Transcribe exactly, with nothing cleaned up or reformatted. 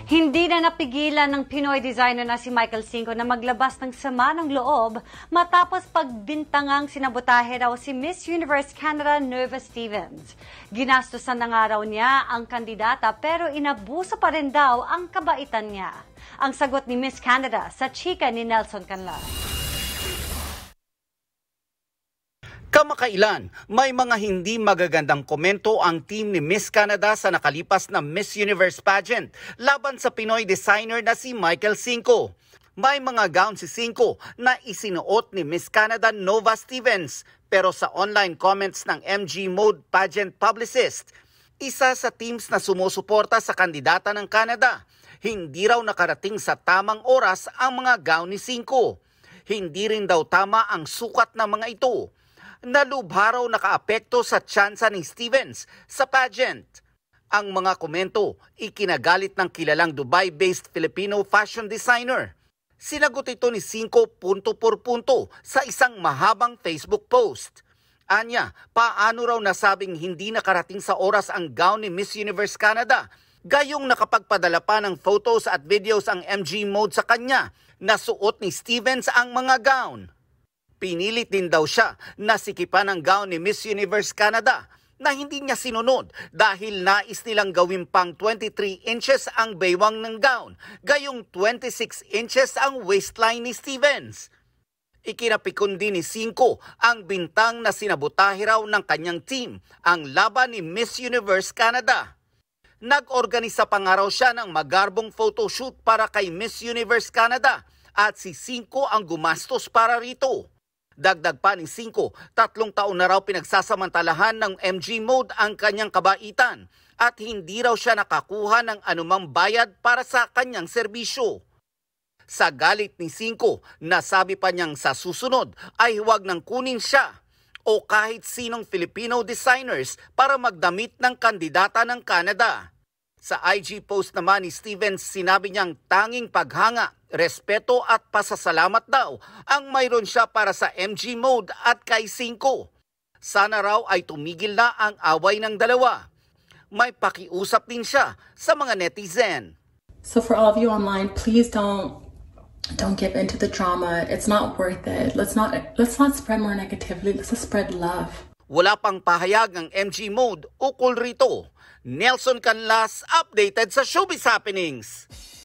Hindi na napigilan ng Pinoy designer na si Michael Cinco na maglabas ng sama ng loob matapos pagbintangang sinabotahe raw si Miss Universe Canada Nova Stevens. Ginastusan na nga raw niya ang kandidata pero inabuso pa rin daw ang kabaitan niya. Ang sagot ni Miss Canada sa chika ni Nelson Canlas. Kamakailan, may mga hindi magagandang komento ang team ni Miss Canada sa nakalipas na Miss Universe pageant laban sa Pinoy designer na si Michael Cinco. May mga gown si Cinco na isinuot ni Miss Canada Nova Stevens pero sa online comments ng M G Mode pageant publicist, isa sa teams na sumusuporta sa kandidata ng Canada, hindi raw nakarating sa tamang oras ang mga gown ni Cinco. Hindi rin daw tama ang sukat ng mga ito. Nalubha raw nakaapekto sa tsansa ni Stevens sa pageant. Ang mga komento ikinagalit ng kilalang Dubai-based Filipino fashion designer. Sinagot ito ni Cinco punto por punto sa isang mahabang Facebook post. Anya, paano raw nasabing hindi nakarating sa oras ang gown ni Miss Universe Canada? Gayong nakapagpadala pa ng photos at videos ang M G Mode sa kanya na suot ni Stevens ang mga gown. Pinilit din daw siya na sikipan ang gown ni Miss Universe Canada na hindi niya sinunod dahil nais nilang gawin pang twenty-three inches ang baywang ng gown, gayong twenty-six inches ang waistline ni Stevens. Ikinapikon din ni Cinco ang bintang na sinabotahe raw ng kanyang team, ang laban ni Miss Universe Canada. Nag-organisa pa nga raw siya ng magarbong photoshoot para kay Miss Universe Canada at si Cinco ang gumastos para rito. Dagdag pa ni Cinco, tatlong taon na raw pinagsasamantalahan ng M G Mode ang kanyang kabaitan at hindi raw siya nakakuha ng anumang bayad para sa kanyang serbisyo. Sa galit ni Cinco, nasabi pa niyang sa susunod ay huwag nang kunin siya o kahit sinong Filipino designers para magdamit ng kandidata ng Canada. Sa I G post naman ni Stevens, sinabi niyang tanging paghanga, respeto at pasasalamat daw ang mayroon siya para sa M G Mode at kay Cinco. Sana raw ay tumigil na ang away ng dalawa. May pakiusap din siya sa mga netizen. So for all of you online, please don't don't give into the drama. It's not worth it. Let's not let's not spread more negativity. Let's just spread love. Wala pang pahayag ang M G Mode ukol rito. Nelson Canlas, updated sa Showbiz Happenings.